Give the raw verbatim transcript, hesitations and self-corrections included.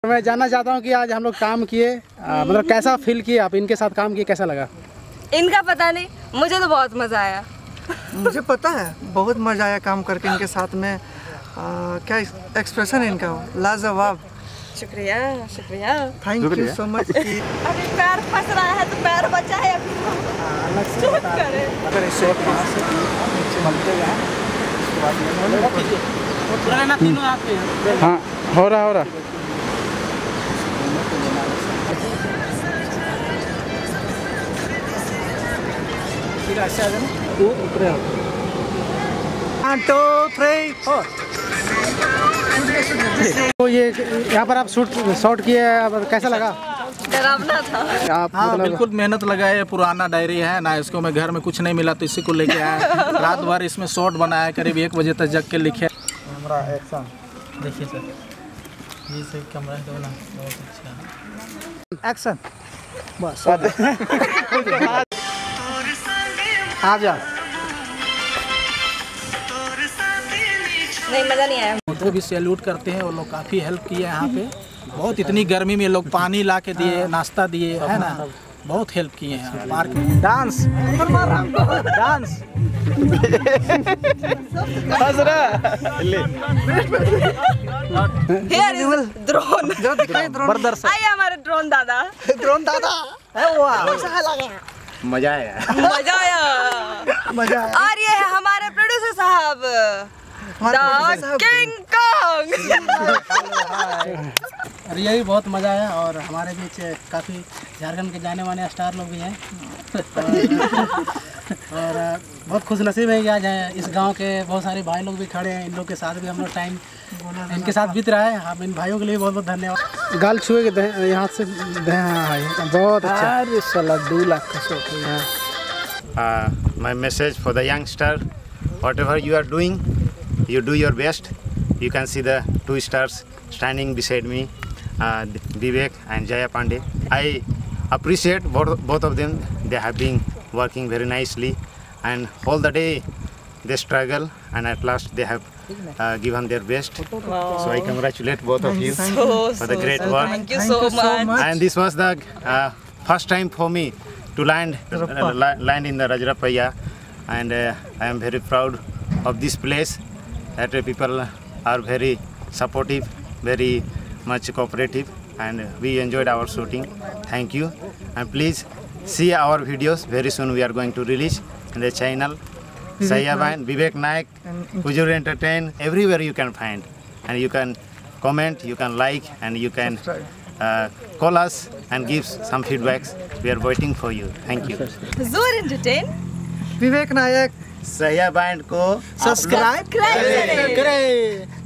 मैं जानना चाहता हूँ कि आज हम लोग काम किए, मतलब कैसा फील किए आप, इनके साथ काम किए कैसा लगा? इनका पता नहीं, मुझे तो बहुत मज़ा आया। मुझे पता है, बहुत मज़ा आया काम करके इनके साथ में। आ, क्या एक्सप्रेशन है इनका, लाजवाब। शुक्रिया शुक्रिया, थैंक यू सो मच। अभी पैर फंस रहा है तो पैर बचा है अभी। हाँ हो रहा हो रहा तो ये यहाँ पर आप शूट शॉट किए, कैसा लगा? डरावना था। आप हाँ मतलब बिल्कुल मेहनत लगाए, पुराना डायरी है ना, इसको मैं घर में कुछ नहीं मिला तो इसी को लेके आया। रात भर इसमें शॉट बनाया, करीब एक बजे तक जग के लिखे। कैमरा एक्शन देखिए सर, ये सही कैमरा है ना, बहुत अच्छा एक्शन बस आ जा। नहीं मज़ा नहीं आया। उनको भी सैल्यूट करते हैं, वो लोग काफ़ी हेल्प किए यहाँ पे। बहुत इतनी गर्मी में लोग पानी ला के दिए, नाश्ता दिए, है ना, बहुत हेल्प किए हैं पार्क में। Dance dance Here is drone. प्रदर्शन। आइए हमारे ड्रोन दादा। ड्रोन दादा मजा आया, मजा आया मजा आया। और ये है हमारे प्रोड्यूसर साहब, द किंग कॉन्ग। और यही बहुत मज़ा आया, और हमारे बीच काफ़ी झारखंड के जाने माने स्टार लोग भी हैं। और बहुत खुश नसीब है कि आज इस गांव के बहुत सारे भाई लोग भी खड़े हैं, इन लोग के साथ भी हम लोग टाइम इनके साथ बीत रहा है। हम इन भाइयों के लिए बहुत बहुत धन्यवाद। गाल छुए के यहाँ से बहुत अच्छा, दो लाख का शौक है। My message for the youngster, whatever you are doing, you do your best. You can see the two stars standing beside me, uh, Vivek and Jaya Pandey. I appreciate both, both of them. They have been working very nicely, and all the day they struggle, and at last they have uh, given their best. Wow. So I congratulate both of you So, for the so, great so, work. Thank you so much. And this was the uh, first time for me to land uh, la- land in the Rajrapaya, and uh, I am very proud of this place. That uh, people are very supportive, very much cooperative, and we enjoyed our shooting. Thank you, and please see our videos. Very soon we are going to release in the channel. Sayaban, Vivek Naik, Kujur Entertain, everywhere you can find, and you can comment, you can like, and you can uh, call us and give some feedbacks. We are waiting for you. Thank you. Zoor Entertain, Vivek Nayak Sayaban को subscribe करें।